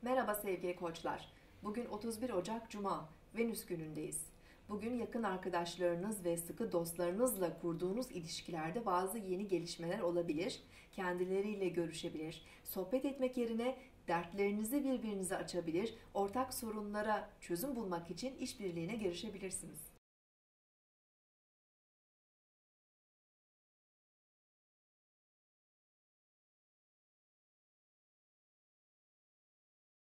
Merhaba sevgili koçlar. Bugün 31 Ocak Cuma, Venüs günündeyiz. Bugün yakın arkadaşlarınız ve sıkı dostlarınızla kurduğunuz ilişkilerde bazı yeni gelişmeler olabilir. Kendileriyle görüşebilir. Sohbet etmek yerine dertlerinizi birbirinize açabilir. Ortak sorunlara çözüm bulmak için işbirliğine girişebilirsiniz.